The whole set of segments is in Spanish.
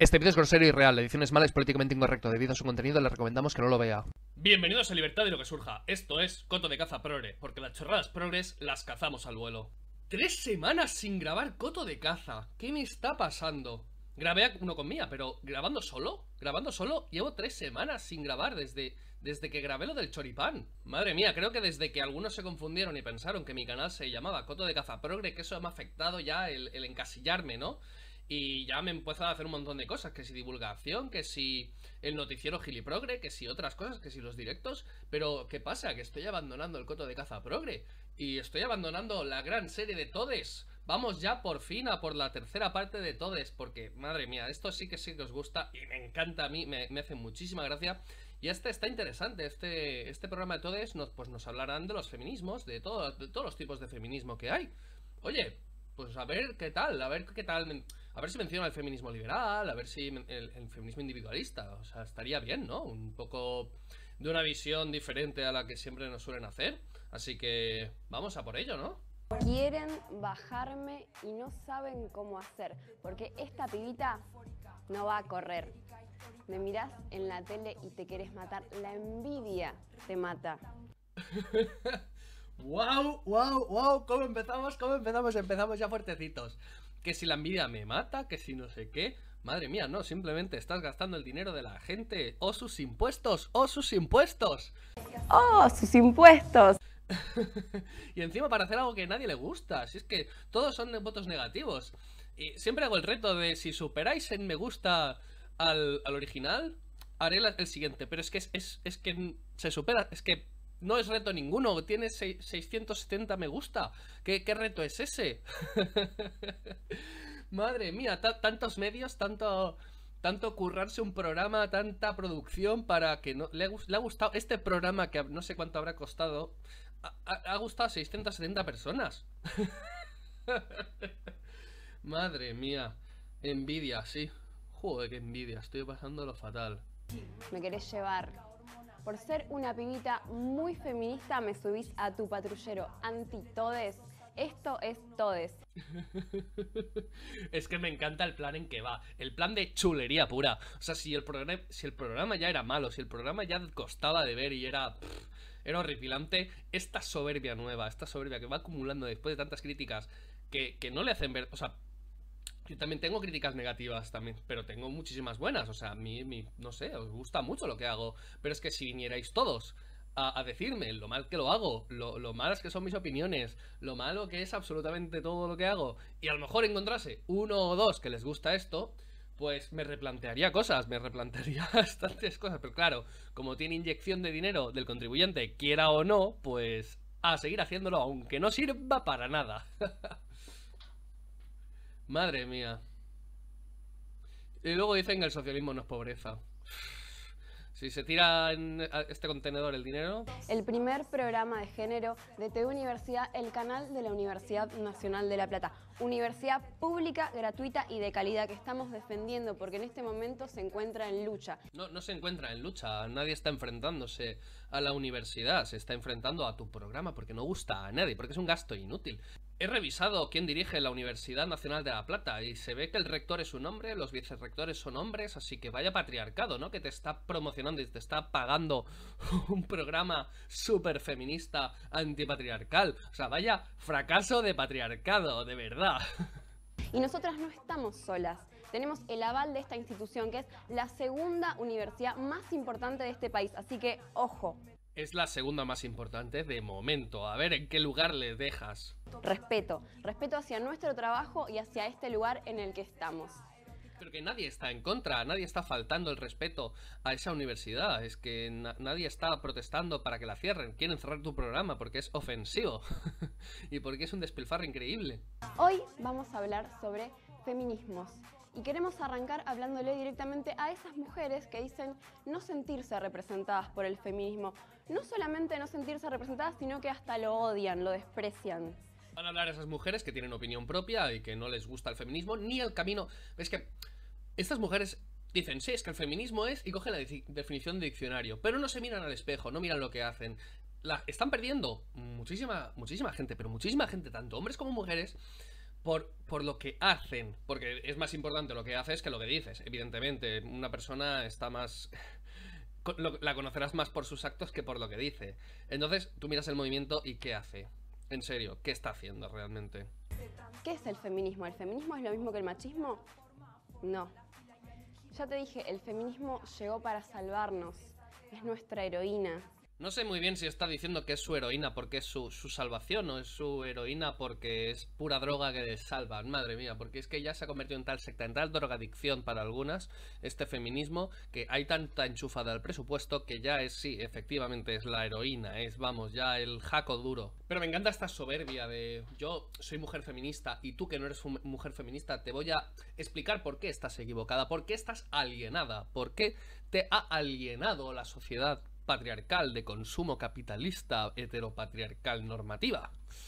Este vídeo es grosero y irreal, la edición es mala, es políticamente incorrecto. Debido a su contenido, le recomendamos que no lo vea. Bienvenidos a Libertad y lo que surja. Esto es Coto de Caza Progre, porque las chorradas progres las cazamos al vuelo. 3 semanas sin grabar Coto de Caza. ¿Qué me está pasando? Grabé uno con Mía, pero grabando solo, llevo 3 semanas sin grabar desde que grabé lo del choripán. Madre mía, creo que desde que algunos se confundieron y pensaron que mi canal se llamaba Coto de Caza Progre, que eso me ha afectado ya el encasillarme, ¿no? Y ya me empezó a hacer un montón de cosas, que si divulgación, que si el noticiero Giliprogre, que si otras cosas, que si los directos. Pero, ¿qué pasa? Que estoy abandonando el Coto de Caza Progre y estoy abandonando la gran serie de Todes. Vamos ya por fin a por la tercera parte de Todes, porque, madre mía, esto sí que os gusta y me encanta a mí, me hace muchísima gracia. Y este está interesante, este programa de Todes nos hablarán de los feminismos, de todos los tipos de feminismo que hay. Oye, pues a ver qué tal, a ver si menciona el feminismo liberal, a ver si el feminismo individualista. O sea, estaría bien, ¿no? Un poco de una visión diferente a la que siempre nos suelen hacer. Así que vamos a por ello, ¿no? Quieren bajarme y no saben cómo hacer, porque esta pibita no va a correr. Me mirás en la tele y te querés matar, la envidia te mata. ¡Wow! ¿Cómo empezamos? Empezamos ya fuertecitos. Que si la envidia me mata, que si no sé qué. Madre mía, no, simplemente estás gastando el dinero de la gente. ¡Oh, sus impuestos! ¡Oh, sus impuestos! ¡Oh, sus impuestos! Y encima para hacer algo que a nadie le gusta. Si es que todos son votos negativos. Y siempre hago el reto de si superáis en me gusta al original, haré el siguiente. Pero es que es que se supera, es que no es reto ninguno, tiene 670 me gusta. ¿Qué reto es ese? Madre mía, tantos medios, tanto currarse un programa, tanta producción para que no le ha gustado este programa que no sé cuánto habrá costado. Ha gustado a 670 personas. Madre mía, envidia, sí. Joder, qué envidia, estoy pasándolo fatal. Me querés llevar. Por ser una pibita muy feminista me subís a tu patrullero anti-todes. Esto es Todes. Es que me encanta el plan en que va. El plan de chulería pura. O sea, si el programa ya era malo, si el programa ya costaba de ver y era horripilante, esta soberbia nueva, esta soberbia que va acumulando después de tantas críticas que no le hacen ver. O sea, yo también tengo críticas negativas también, pero tengo muchísimas buenas. O sea, a mí, no sé, os gusta mucho lo que hago. Pero es que si vinierais todos a decirme lo mal que lo hago, lo malas que son mis opiniones, lo malo que es absolutamente todo lo que hago, y a lo mejor encontrase uno o dos que les gusta esto, pues me replantearía cosas, me replantearía bastantes cosas. Pero claro, como tiene inyección de dinero del contribuyente, quiera o no, pues a seguir haciéndolo, aunque no sirva para nada. Madre mía. Y luego dicen que el socialismo no es pobreza. Si se tira en este contenedor el dinero. El primer programa de género de TV Universidad, el canal de la Universidad Nacional de La Plata. Universidad pública, gratuita y de calidad que estamos defendiendo porque en este momento se encuentra en lucha. No se encuentra en lucha, nadie está enfrentándose a la universidad, se está enfrentando a tu programa porque no gusta a nadie, porque es un gasto inútil. He revisado quién dirige la Universidad Nacional de La Plata y se ve que el rector es un hombre, los vicerrectores son hombres, así que vaya patriarcado, ¿no? Que te está promocionando y te está pagando un programa súper feminista antipatriarcal. O sea, vaya fracaso de patriarcado, de verdad. Y nosotras no estamos solas. Tenemos el aval de esta institución, que es la segunda universidad más importante de este país, así que, ojo. Es la segunda más importante de momento. A ver en qué lugar le dejas. Respeto hacia nuestro trabajo y hacia este lugar en el que estamos. Pero que nadie está en contra, nadie está faltando el respeto a esa universidad. Es que nadie está protestando para que la cierren. Quieren cerrar tu programa porque es ofensivo y porque es un despilfarro increíble. Hoy vamos a hablar sobre feminismos. Y queremos arrancar hablándole directamente a esas mujeres que dicen no sentirse representadas por el feminismo. No solamente no sentirse representadas, sino que hasta lo odian, lo desprecian. Van a hablar a esas mujeres que tienen opinión propia y que no les gusta el feminismo ni el camino. Es que estas mujeres dicen, sí, es que el feminismo es... y cogen la definición de diccionario, pero no se miran al espejo, no miran lo que hacen. Están perdiendo muchísima gente, pero muchísima gente, tanto hombres como mujeres, por lo que hacen, porque es más importante lo que haces que lo que dices. Evidentemente, una persona está más... la conocerás más por sus actos que por lo que dice. Entonces, tú miras el movimiento y ¿qué hace? En serio, ¿qué está haciendo realmente? ¿Qué es el feminismo? ¿El feminismo es lo mismo que el machismo? No. Ya te dije, el feminismo llegó para salvarnos. Es nuestra heroína. No sé muy bien si está diciendo que es su heroína porque es su salvación o es su heroína porque es pura droga que les salva. Madre mía, porque es que ya se ha convertido en tal secta, en tal drogadicción para algunas, este feminismo, que hay tanta enchufada al presupuesto que ya es, sí, efectivamente es la heroína, es, vamos, ya el jaco duro. Pero me encanta esta soberbia de yo soy mujer feminista y tú que no eres mujer feminista te voy a explicar por qué estás equivocada, por qué estás alienada, por qué te ha alienado la sociedad patriarcal, de consumo capitalista, heteropatriarcal normativa.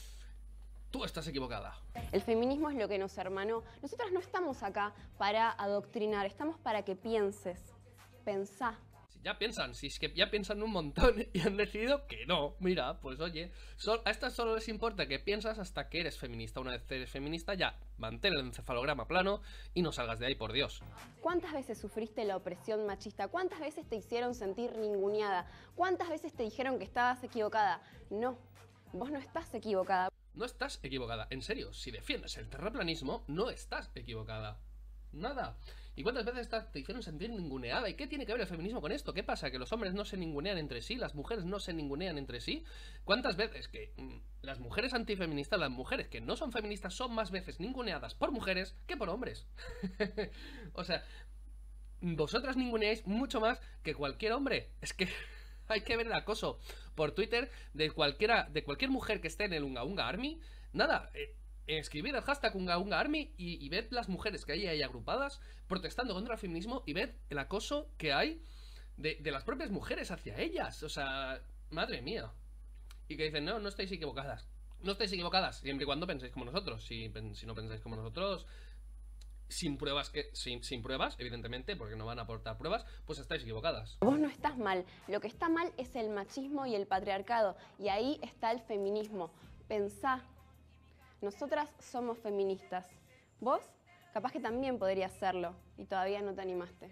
Tú estás equivocada. El feminismo es lo que nos hermanó. Nosotras no estamos acá para adoctrinar, estamos para que pienses. Pensá. Si ya piensan, si es que ya piensan un montón y han decidido que no. Mira, pues oye, a estas solo les importa que piensas hasta que eres feminista. Una vez eres feminista, ya, mantén el encefalograma plano y no salgas de ahí, por Dios. ¿Cuántas veces sufriste la opresión machista? ¿Cuántas veces te hicieron sentir ninguneada? ¿Cuántas veces te dijeron que estabas equivocada? No, vos no estás equivocada. No estás equivocada, en serio, si defiendes el terraplanismo, no estás equivocada. Nada. ¿Y cuántas veces te hicieron sentir ninguneada? ¿Y qué tiene que ver el feminismo con esto? ¿Qué pasa? ¿Que los hombres no se ningunean entre sí? ¿Las mujeres no se ningunean entre sí? ¿Cuántas veces que las mujeres antifeministas, las mujeres que no son feministas, son más veces ninguneadas por mujeres que por hombres? O sea, vosotras ninguneáis mucho más que cualquier hombre. Es que hay que ver el acoso por Twitter de cualquier mujer que esté en el Unga Unga Army. Nada, escribid el hashtag Unga Unga Army y ved las mujeres que hay ahí agrupadas protestando contra el feminismo y ved el acoso que hay de las propias mujeres hacia ellas. O sea, madre mía. Y que dicen, no estáis equivocadas. No estáis equivocadas, siempre y cuando penséis como nosotros. Si no pensáis como nosotros, sin pruebas, sin pruebas, evidentemente, porque no van a aportar pruebas, pues estáis equivocadas. Vos no estás mal. Lo que está mal es el machismo y el patriarcado. Y ahí está el feminismo. Pensá. Nosotras somos feministas. Vos, capaz que también podrías serlo y todavía no te animaste.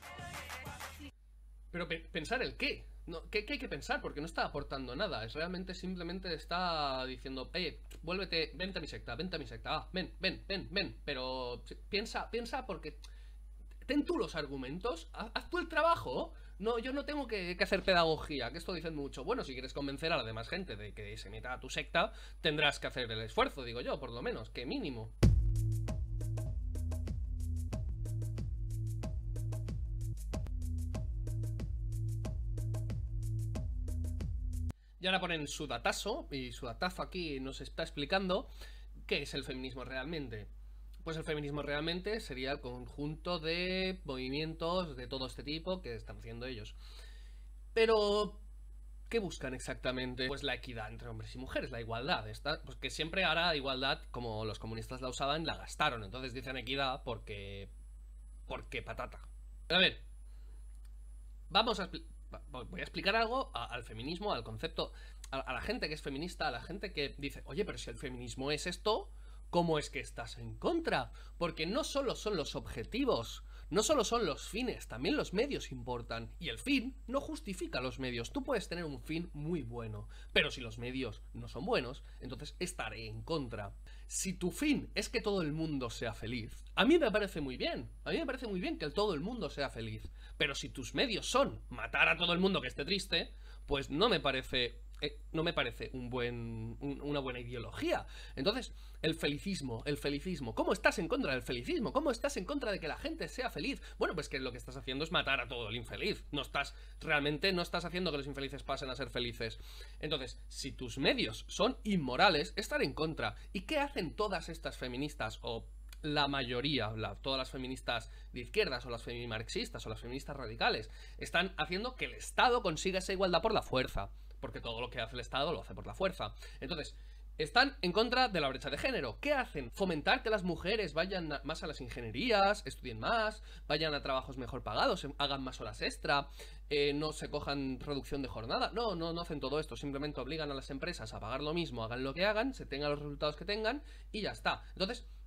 Pero ¿pensar el qué? No, ¿qué hay que pensar? Porque no está aportando nada. Es realmente simplemente está diciendo, vuélvete, vente a mi secta, ven. Pero piensa porque ten tú los argumentos, haz tú el trabajo. No, yo no tengo que hacer pedagogía, que esto dicen mucho. Bueno, si quieres convencer a la demás gente de que se meta a tu secta, tendrás que hacer el esfuerzo, digo yo, por lo menos, que mínimo. Y ahora ponen su datazo, y su datazo aquí nos está explicando qué es el feminismo realmente. Pues el feminismo realmente sería el conjunto de movimientos de todo este tipo que están haciendo ellos. Pero, ¿qué buscan exactamente? Pues la equidad entre hombres y mujeres, la igualdad. Pues que siempre ahora igualdad, como los comunistas la usaban, la gastaron. Entonces dicen equidad porque patata. A ver, voy a explicar algo al feminismo, al concepto, a la gente que es feminista, a la gente que dice, oye, pero si el feminismo es esto, ¿cómo es que estás en contra? Porque no solo son los objetivos, no solo son los fines, también los medios importan. Y el fin no justifica los medios. Tú puedes tener un fin muy bueno, pero si los medios no son buenos, entonces estaré en contra. Si tu fin es que todo el mundo sea feliz, a mí me parece muy bien. A mí me parece muy bien que todo el mundo sea feliz. Pero si tus medios son matar a todo el mundo que esté triste, pues no me parece una buena ideología. Entonces, el felicismo, ¿cómo estás en contra del felicismo? ¿Cómo estás en contra de que la gente sea feliz? Bueno, pues que lo que estás haciendo es matar a todo el infeliz. Realmente no estás haciendo que los infelices pasen a ser felices. Entonces, si tus medios son inmorales, estar en contra. ¿Y qué hacen todas estas feministas o la mayoría, todas las feministas de izquierdas o las femimarxistas o las feministas radicales? Están haciendo que el Estado consiga esa igualdad por la fuerza. Porque todo lo que hace el Estado lo hace por la fuerza. Entonces, están en contra de la brecha de género. ¿Qué hacen? Fomentar que las mujeres vayan más a las ingenierías, estudien más, vayan a trabajos mejor pagados, hagan más horas extra, no se cojan reducción de jornada. No hacen todo esto. Simplemente obligan a las empresas a pagar lo mismo, hagan lo que hagan, se tengan los resultados que tengan y ya está. Entonces,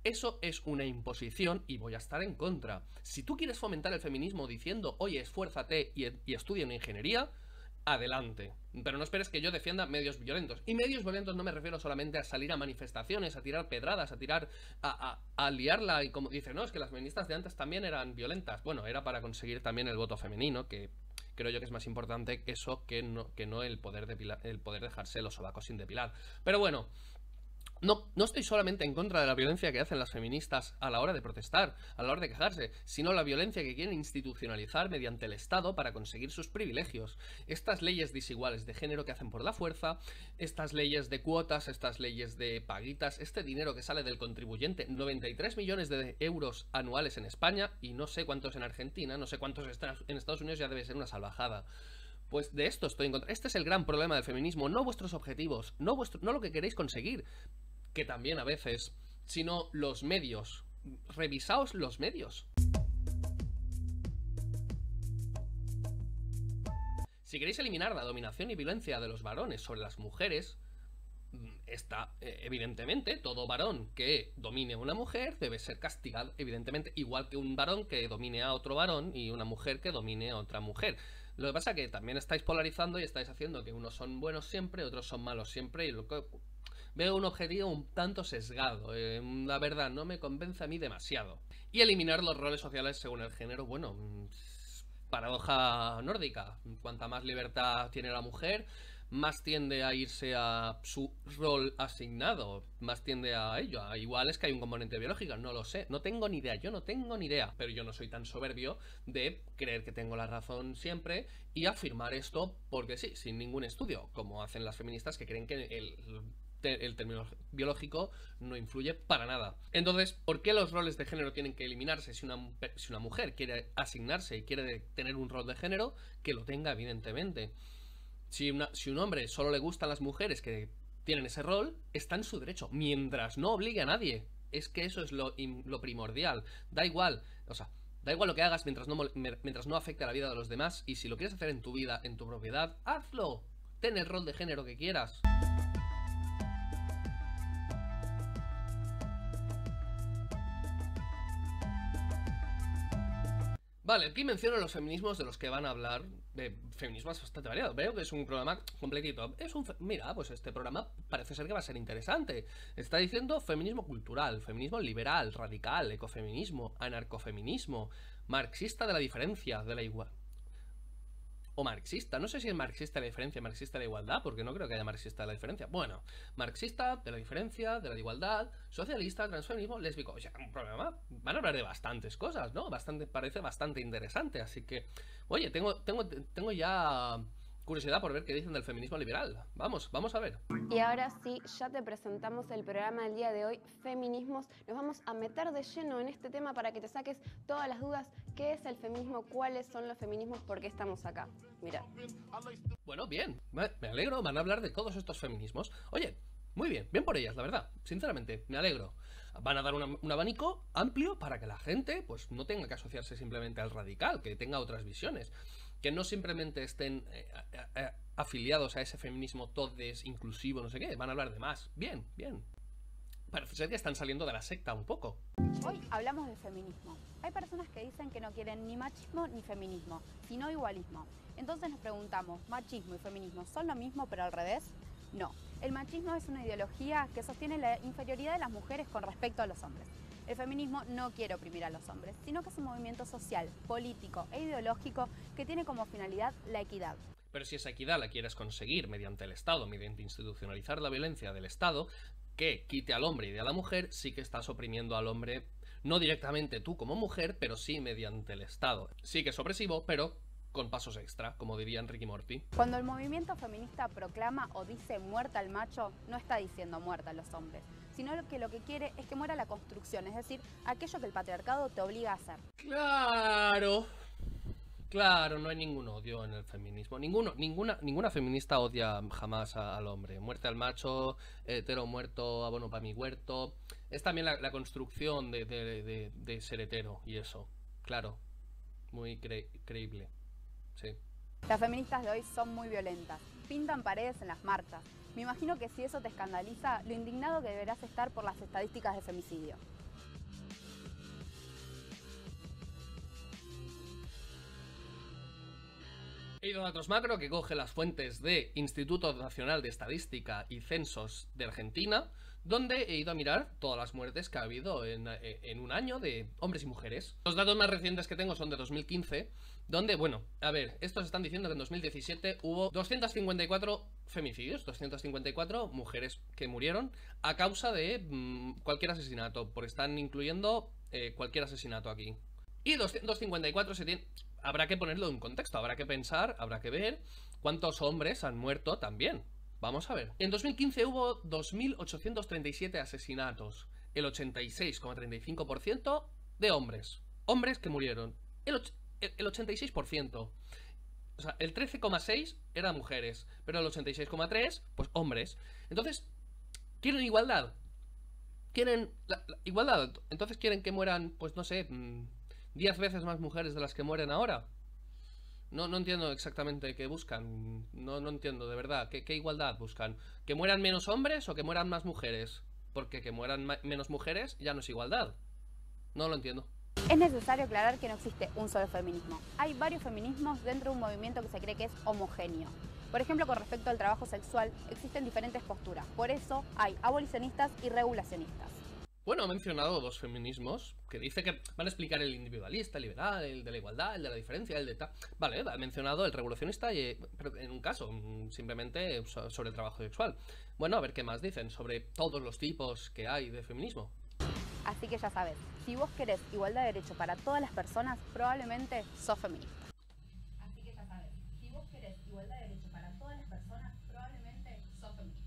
Eso es una imposición y voy a estar en contra. Si tú quieres fomentar el feminismo diciendo, oye, esfuérzate y estudia una ingeniería, adelante. Pero no esperes que yo defienda medios violentos. Y medios violentos no me refiero solamente a salir a manifestaciones, a tirar pedradas, a tirar... a liarla. Y como dice, no, es que las feministas de antes también eran violentas. Bueno, era para conseguir también el voto femenino, que creo yo que es más importante eso que no el poder dejarse los sobacos sin depilar. Pero bueno... No estoy solamente en contra de la violencia que hacen las feministas a la hora de protestar, a la hora de quejarse, sino la violencia que quieren institucionalizar mediante el Estado para conseguir sus privilegios. Estas leyes desiguales de género que hacen por la fuerza, estas leyes de cuotas, estas leyes de paguitas, este dinero que sale del contribuyente, 93 millones de euros anuales en España y no sé cuántos en Argentina, no sé cuántos en Estados Unidos, ya debe ser una salvajada. Pues de esto estoy en contra. Este es el gran problema del feminismo, no vuestros objetivos, no lo que queréis conseguir, que también a veces, sino los medios. Revisaos los medios. Si queréis eliminar la dominación y violencia de los varones sobre las mujeres, está, evidentemente, todo varón que domine a una mujer debe ser castigado, evidentemente, igual que un varón que domine a otro varón y una mujer que domine a otra mujer. Lo que pasa es que también estáis polarizando y estáis haciendo que unos son buenos siempre, otros son malos siempre, y lo que... Veo un objetivo un tanto sesgado, la verdad, no me convence a mí demasiado. Y eliminar los roles sociales según el género, bueno, paradoja nórdica. Cuanta más libertad tiene la mujer, más tiende a irse a su rol asignado, más tiende a ello. Igual es que hay un componente biológico, no lo sé, no tengo ni idea, yo no tengo ni idea. Pero yo no soy tan soberbio de creer que tengo la razón siempre y afirmar esto porque sí, sin ningún estudio, como hacen las feministas que creen que el término biológico no influye para nada. Entonces, ¿por qué los roles de género tienen que eliminarse? Si una mujer quiere asignarse y quiere tener un rol de género, que lo tenga, evidentemente. Si un hombre solo le gustan las mujeres que tienen ese rol, está en su derecho, mientras no obligue a nadie. Es que eso es lo primordial. Da igual, o sea, da igual lo que hagas mientras no afecte a la vida de los demás. Y si lo quieres hacer en tu vida, en tu propiedad, hazlo. Ten el rol de género que quieras. Vale, aquí menciono los feminismos de los que van a hablar, de feminismos bastante variados. Veo que es un programa completito. Mira, pues este programa parece ser que va a ser interesante. Está diciendo feminismo cultural, feminismo liberal, radical, ecofeminismo, anarcofeminismo, marxista de la diferencia, de la igualdad. O marxista, no sé si es marxista la diferencia, marxista de la igualdad, porque no creo que haya marxista de la diferencia. Bueno, marxista de la diferencia, de la igualdad, socialista, transfeminismo, lésbico. O sea, un programa, van a hablar de bastantes cosas, ¿no? Parece bastante interesante, así que, oye, tengo ya curiosidad por ver qué dicen del feminismo liberal. Vamos a ver. Y ahora sí, ya te presentamos el programa del día de hoy, Feminismos. Nos vamos a meter de lleno en este tema para que te saques todas las dudas. ¿Qué es el feminismo? ¿Cuáles son los feminismos? ¿Por qué estamos acá? Mira. Bueno, bien, me alegro, van a hablar de todos estos feminismos. Oye, muy bien por ellas, la verdad, sinceramente, me alegro. Van a dar un abanico amplio para que la gente pues no tenga que asociarse simplemente al radical, que tenga otras visiones, que no simplemente estén afiliados a ese feminismo todes, inclusivo, no sé qué, van a hablar de más. Bien. Parece ser que están saliendo de la secta un poco. Hoy hablamos de feminismo. Hay personas que dicen que no quieren ni machismo ni feminismo, sino igualismo. Entonces nos preguntamos, ¿machismo y feminismo son lo mismo pero al revés? No. El machismo es una ideología que sostiene la inferioridad de las mujeres con respecto a los hombres. El feminismo no quiere oprimir a los hombres, sino que es un movimiento social, político e ideológico que tiene como finalidad la equidad. Pero si esa equidad la quieres conseguir mediante el Estado, mediante institucionalizar la violencia del Estado, que quite al hombre y de a la mujer, sí que estás oprimiendo al hombre, no directamente tú como mujer, pero sí mediante el Estado. Sí que es opresivo, pero con pasos extra, como dirían Ricky Morty. Cuando el movimiento feminista proclama o dice muerta al macho, no está diciendo muerta a los hombres, sino que lo que quiere es que muera la construcción, es decir, aquello que el patriarcado te obliga a hacer. Claro, no hay ningún odio en el feminismo. Ninguna feminista odia jamás al hombre. Muerte al macho, hetero muerto, abono para mi huerto. Es también la construcción de ser hetero y eso. Claro, muy creíble. Sí. Las feministas de hoy son muy violentas. Pintan paredes en las marchas. Me imagino que si eso te escandaliza, lo indignado que deberás estar por las estadísticas de femicidio. He ido a datos macro que coge las fuentes de Instituto Nacional de Estadística y Censos de Argentina, donde he ido a mirar todas las muertes que ha habido en un año de hombres y mujeres. Los datos más recientes que tengo son de 2015, donde, bueno, a ver, estos están diciendo que en 2017 hubo 254 femicidios, 254 mujeres que murieron a causa de cualquier asesinato, porque están incluyendo cualquier asesinato aquí. Y 254 habrá que ponerlo en contexto, habrá que pensar, habrá que ver cuántos hombres han muerto también. Vamos a ver. En 2015 hubo 2.837 asesinatos, el 86,35% de hombres. Hombres que murieron. El 86%. O sea, el 13,6% eran mujeres, pero el 86,3%, pues hombres. Entonces, ¿quieren igualdad? ¿Quieren la igualdad? Entonces quieren que mueran, pues no sé, 10 veces más mujeres de las que mueren ahora. No entiendo exactamente qué buscan. No entiendo, de verdad. ¿Qué igualdad buscan? ¿Que mueran menos hombres o que mueran más mujeres? Porque que mueran menos mujeres ya no es igualdad. No lo entiendo. Es necesario aclarar que no existe un solo feminismo. Hay varios feminismos dentro de un movimiento que se cree que es homogéneo. Por ejemplo, con respecto al trabajo sexual, existen diferentes posturas. Por eso hay abolicionistas y regulacionistas. Bueno, ha mencionado dos feminismos que dice que van a explicar el individualista, el liberal, el de la igualdad, el de la diferencia, el de tal. Vale, ha mencionado el revolucionista, pero en un caso, simplemente sobre el trabajo sexual. Bueno, a ver qué más dicen sobre todos los tipos que hay de feminismo. Así que ya sabes, si vos querés igualdad de derecho para todas las personas, probablemente sos feminista. Así que ya sabes, si vos querés igualdad de derecho para todas las personas, probablemente sos feminista.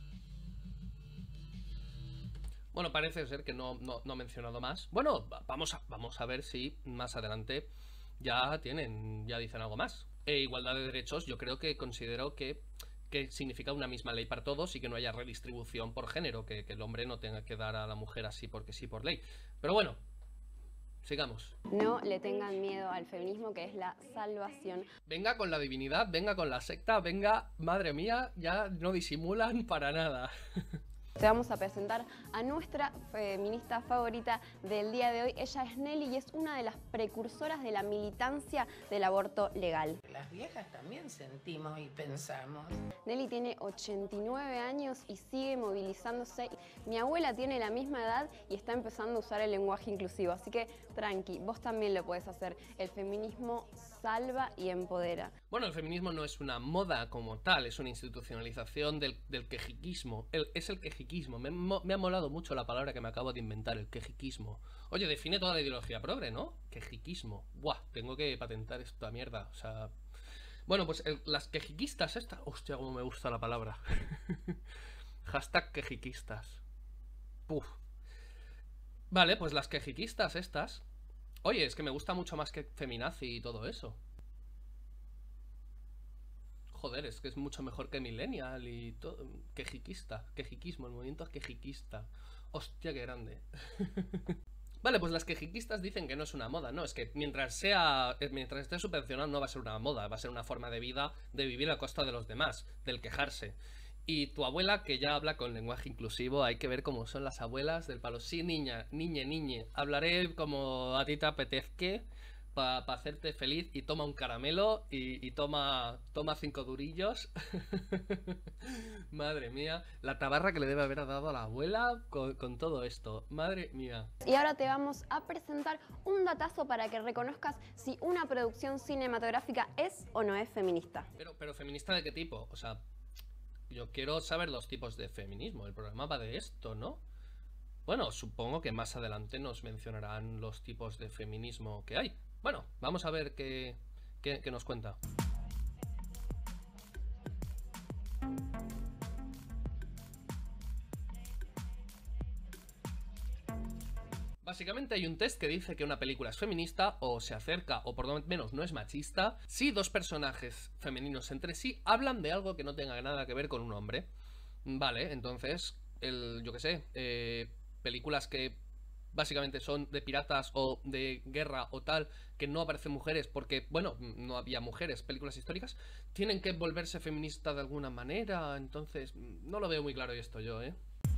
Bueno, parece ser que no ha mencionado más. Bueno, vamos a ver si más adelante ya dicen algo más. Igualdad de derechos, yo considero que significa una misma ley para todos y que no haya redistribución por género, que el hombre no tenga que dar a la mujer así porque sí por ley. Pero bueno, sigamos. No le tengan miedo al feminismo, que es la salvación. Venga con la divinidad, venga con la secta, venga, madre mía, ya no disimulan para nada. Te vamos a presentar a nuestra feminista favorita del día de hoy. Ella es Nelly y es una de las precursoras de la militancia del aborto legal. Las viejas también sentimos y pensamos. Nelly tiene 89 años y sigue movilizándose. Mi abuela tiene la misma edad y está empezando a usar el lenguaje inclusivo. Así que tranqui, vos también lo podés hacer. El feminismo salva y empodera. Bueno, el feminismo no es una moda como tal, es una institucionalización del quejiquismo. Es el quejiquismo. Me ha molado mucho la palabra que me acabo de inventar, el quejiquismo. Oye, define toda la ideología progre, ¿no? Quejiquismo. Buah, tengo que patentar esta mierda. O sea... Bueno, pues las quejiquistas estas... Hostia, cómo me gusta la palabra. Hashtag quejiquistas. Puf. Vale, pues las quejiquistas estas... Oye, es que me gusta mucho más que feminazi y todo eso. Joder, es que es mucho mejor que millennial y todo. Quejiquista, quejiquismo, el movimiento quejiquista. Hostia, qué grande. Vale, pues las quejiquistas dicen que no es una moda, no, es que mientras esté subvencionado no va a ser una moda, va a ser una forma de vida, de vivir a costa de los demás, del quejarse. Y tu abuela, que ya habla con lenguaje inclusivo, hay que ver cómo son las abuelas del palo. Sí, niña, niñe, hablaré como a ti te apetezca para hacerte feliz y toma un caramelo y toma 5 durillos. Madre mía, la tabarra que le debe haber dado a la abuela con todo esto. Madre mía. Y ahora te vamos a presentar un datazo para que reconozcas si una producción cinematográfica es o no es feminista. Pero ¿feminista de qué tipo? O sea... Yo quiero saber los tipos de feminismo. El programa va de esto, ¿no? Bueno, supongo que más adelante nos mencionarán los tipos de feminismo que hay. Bueno, vamos a ver qué nos cuenta. Básicamente hay un test que dice que una película es feminista o se acerca o por lo menos no es machista si dos personajes femeninos entre sí hablan de algo que no tenga nada que ver con un hombre. Vale, entonces, yo qué sé, películas que básicamente son de piratas o de guerra o tal, que no aparecen mujeres porque, bueno, no había mujeres, películas históricas, tienen que volverse feministas de alguna manera, entonces no lo veo muy claro esto yo, ¿eh?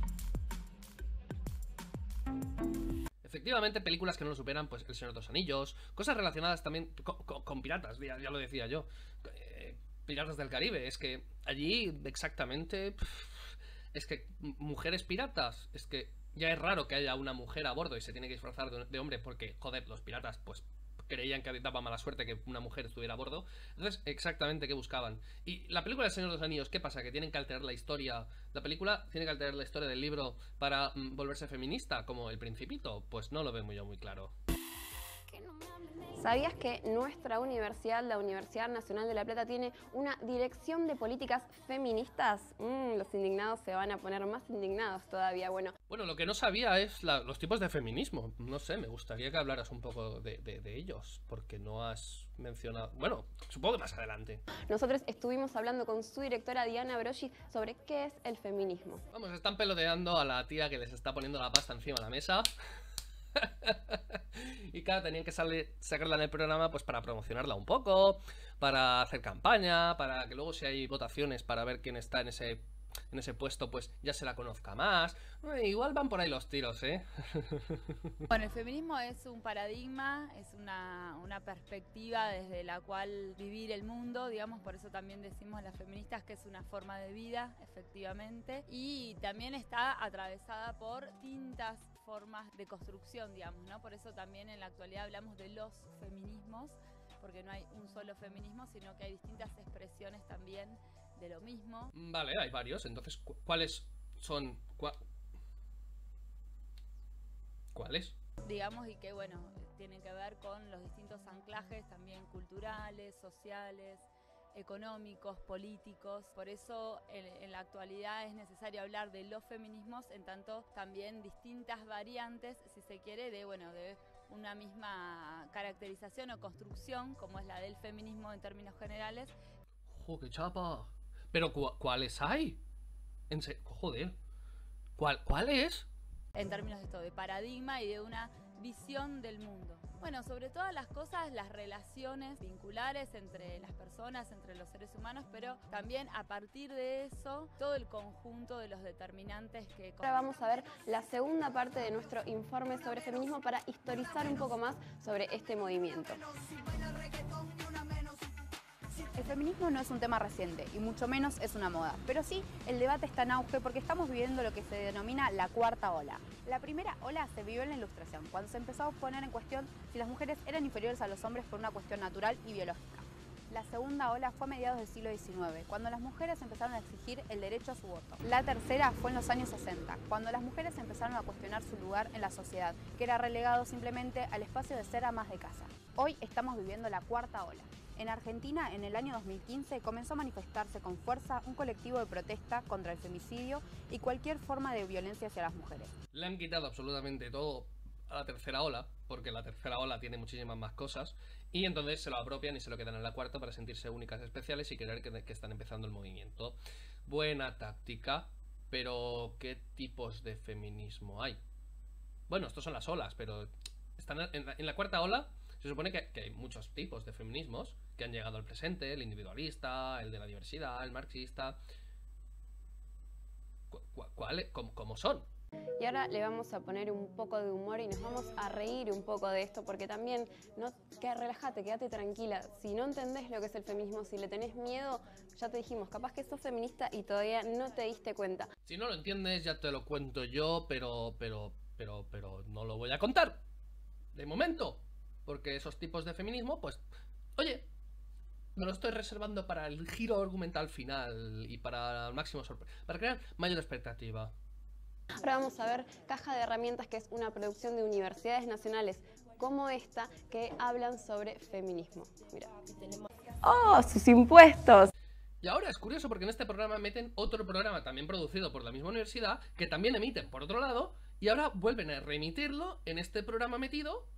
Efectivamente, películas que no lo superan, pues El Señor de los Anillos, cosas relacionadas también con piratas, ya lo decía yo. Piratas del Caribe. Es que allí exactamente... Es que mujeres piratas, es que ya es raro que haya una mujer a bordo y se tiene que disfrazar de hombre porque, joder, los piratas pues creían que daba mala suerte que una mujer estuviera a bordo. Entonces, exactamente qué buscaban. Y la película del Señor de los Anillos, ¿qué pasa? Que tienen que alterar la historia. La película tiene que alterar la historia del libro para volverse feminista, como El Principito. Pues no lo veo yo muy claro. ¿Sabías que nuestra universidad, la Universidad Nacional de La Plata, tiene una dirección de políticas feministas? Los indignados se van a poner más indignados todavía. Bueno, Lo que no sabía es los tipos de feminismo. No sé, me gustaría que hablaras un poco de ellos, porque no has mencionado... Bueno, supongo que más adelante. nosotros estuvimos hablando con su directora Diana Broggi sobre qué es el feminismo. Vamos, están peloteando a la tía que les está poniendo la pasta encima de la mesa. Y claro, tenían que sacarla en el programa pues para promocionarla un poco, para hacer campaña, para que luego si hay votaciones para ver quién está en ese puesto, pues ya se la conozca más. Igual van por ahí los tiros, ¿eh? Bueno, el feminismo es un paradigma, es una perspectiva desde la cual vivir el mundo, digamos, por eso también decimos las feministas que es una forma de vida, efectivamente, y también está atravesada por distintas formas de construcción, digamos, ¿no? Por eso también en la actualidad hablamos de los feminismos, porque no hay un solo feminismo, sino que hay distintas expresiones también de lo mismo. Vale, hay varios, entonces, ¿cuáles son? ¿Cuáles? Digamos, y que bueno, tienen que ver con los distintos anclajes también culturales, sociales, económicos, políticos. Por eso en la actualidad es necesario hablar de los feminismos, en tanto también distintas variantes, si se quiere, de una misma caracterización o construcción, como es la del feminismo en términos generales. ¡Jo, qué chapa! Pero ¿cuáles hay? Joder. ¿Cuál es? En términos de esto, de paradigma y de una visión del mundo. Bueno, sobre todas las cosas, las relaciones vinculares entre las personas, entre los seres humanos, pero también a partir de eso, todo el conjunto de los determinantes que... Ahora vamos a ver la segunda parte de nuestro informe sobre feminismo para historizar un poco más sobre este movimiento. El feminismo no es un tema reciente y mucho menos es una moda, pero sí el debate está en auge porque estamos viviendo lo que se denomina la cuarta ola. La primera ola se vivió en la Ilustración, cuando se empezó a poner en cuestión si las mujeres eran inferiores a los hombres por una cuestión natural y biológica. La segunda ola fue a mediados del siglo XIX, cuando las mujeres empezaron a exigir el derecho a su voto. La tercera fue en los años 60, cuando las mujeres empezaron a cuestionar su lugar en la sociedad, que era relegado simplemente al espacio de ser amas de casa. Hoy estamos viviendo la cuarta ola. En Argentina, en el año 2015, comenzó a manifestarse con fuerza un colectivo de protesta contra el femicidio y cualquier forma de violencia hacia las mujeres. Le han quitado absolutamente todo a la tercera ola, porque la tercera ola tiene muchísimas más cosas, y entonces se lo apropian y se lo quedan en la cuarta para sentirse únicas, especiales y creer que están empezando el movimiento. Buena táctica, pero ¿qué tipos de feminismo hay? Bueno, estos son las olas, pero están en la cuarta ola. Se supone que hay muchos tipos de feminismos que han llegado al presente, el individualista, el de la diversidad, el marxista. ¿Cómo son? Y ahora le vamos a poner un poco de humor y nos vamos a reír un poco de esto, porque también, relájate, quédate tranquila. Si no entendés lo que es el feminismo, si le tenés miedo, ya te dijimos, capaz que sos feminista y todavía no te diste cuenta. Si no lo entiendes, ya te lo cuento yo, pero no lo voy a contar. De momento. Porque esos tipos de feminismo, pues, oye, me lo estoy reservando para el giro argumental final y para el máximo sorpresa, para crear mayor expectativa. Ahora vamos a ver Caja de Herramientas, que es una producción de universidades nacionales como esta que hablan sobre feminismo. Mira, tenemos... ¡Oh, sus impuestos! Y ahora es curioso porque en este programa meten otro programa también producido por la misma universidad, que también emiten por otro lado, y ahora vuelven a reemitirlo en este programa metido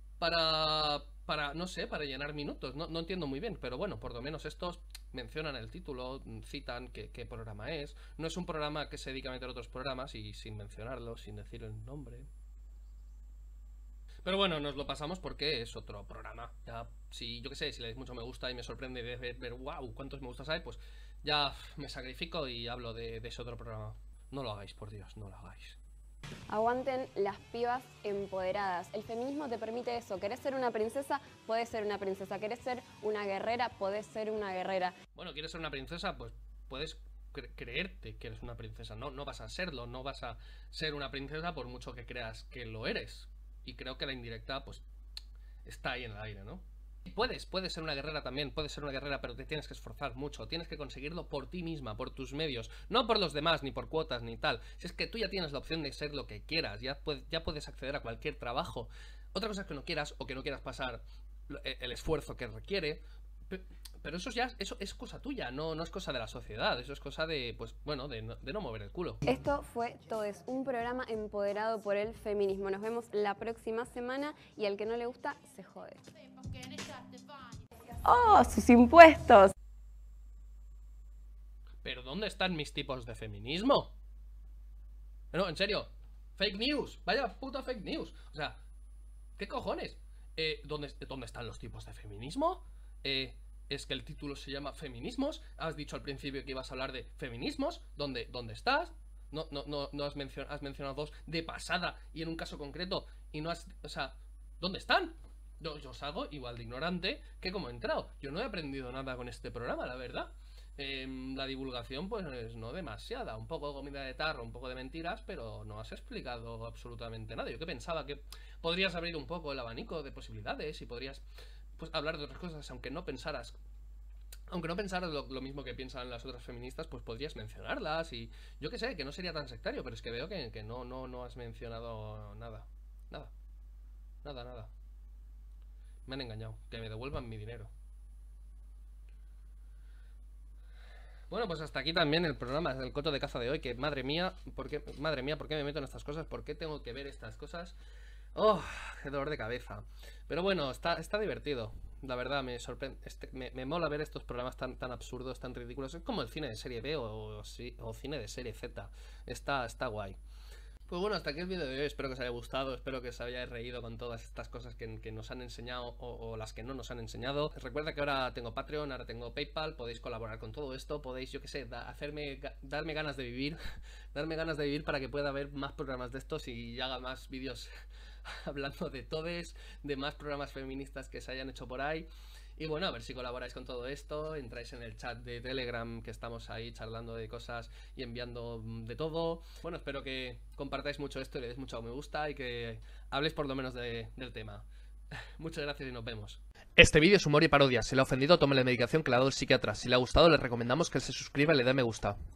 no sé, para llenar minutos. No entiendo muy bien, pero bueno, por lo menos estos mencionan el título, citan qué programa es. No es un programa que se dedica a meter otros programas y sin mencionarlo, sin decir el nombre. Pero bueno, nos lo pasamos porque es otro programa. Ya, si yo qué sé, si le dais mucho me gusta y me sorprende ver wow, cuántos me gustas hay, pues ya me sacrifico y hablo de ese otro programa. No lo hagáis, por Dios, no lo hagáis. Aguanten las pibas empoderadas. El feminismo te permite eso. ¿Querés ser una princesa? Podés ser una princesa. ¿Querés ser una guerrera? Podés ser una guerrera. Bueno, ¿quieres ser una princesa? Pues puedes creerte que eres una princesa. No vas a serlo, no vas a ser una princesa por mucho que creas que lo eres. Y creo que la indirecta, pues, está ahí en el aire, ¿no? Puedes ser una guerrera también, puedes ser una guerrera, pero te tienes que esforzar mucho, tienes que conseguirlo por ti misma, por tus medios, no por los demás, ni por cuotas, ni tal. Si es que tú ya tienes la opción de ser lo que quieras, ya puedes acceder a cualquier trabajo. Otra cosa es que no quieras, o que no quieras pasar el esfuerzo que requiere, pero eso es cosa tuya, no es cosa de la sociedad, eso es cosa de, pues, bueno, de no mover el culo. Esto fue Todes, un programa empoderado por el feminismo. Nos vemos la próxima semana y al que no le gusta, se jode. ¡Oh, sus impuestos! ¿Pero dónde están mis tipos de feminismo? No, en serio, fake news, vaya puta fake news. O sea, ¿qué cojones? ¿Dónde están los tipos de feminismo? Es que el título se llama Feminismos. Has dicho al principio que ibas a hablar de feminismos. ¿Dónde estás? No has mencionado dos de pasada y en un caso concreto y no has... O sea, ¿dónde están? Yo salgo igual de ignorante que como he entrado. Yo no he aprendido nada con este programa, la verdad. La divulgación, pues no demasiada. Un poco de comida de tarro, un poco de mentiras, pero no has explicado absolutamente nada. Yo que pensaba que podrías abrir un poco el abanico de posibilidades y podrías, pues, hablar de otras cosas, aunque no pensaras lo mismo que piensan las otras feministas, pues podrías mencionarlas y yo que sé, que no sería tan sectario, pero es que veo que no has mencionado nada. Nada. Me han engañado, que me devuelvan mi dinero. Bueno, pues hasta aquí también el programa del coto de caza de hoy, que madre mía, ¿por qué me meto en estas cosas? ¿Por qué tengo que ver estas cosas? ¡Oh! ¡Qué dolor de cabeza! Pero bueno, está divertido. La verdad, me sorprende. Me mola ver estos programas tan absurdos, tan ridículos. Es como el cine de serie B o cine de serie Z. Está guay. Pues bueno, hasta aquí el vídeo de hoy. Espero que os haya gustado, espero que os hayáis reído con todas estas cosas que nos han enseñado o las que no nos han enseñado. Recuerda que ahora tengo Patreon, ahora tengo PayPal, podéis colaborar con todo esto, podéis, yo que sé, darme ganas de vivir, darme ganas de vivir para que pueda haber más programas de estos y haga más vídeos hablando de todes, de más programas feministas que se hayan hecho por ahí. Y bueno, a ver si colaboráis con todo esto, entráis en el chat de Telegram, que estamos ahí charlando de cosas y enviando de todo. Bueno, espero que compartáis mucho esto y le deis mucho a me gusta y que habléis por lo menos del tema. Muchas gracias y nos vemos. Este vídeo es humor y parodia. Si le ha ofendido, tome la medicación que le ha dado el psiquiatra. Si le ha gustado, le recomendamos que se suscriba y le dé me gusta.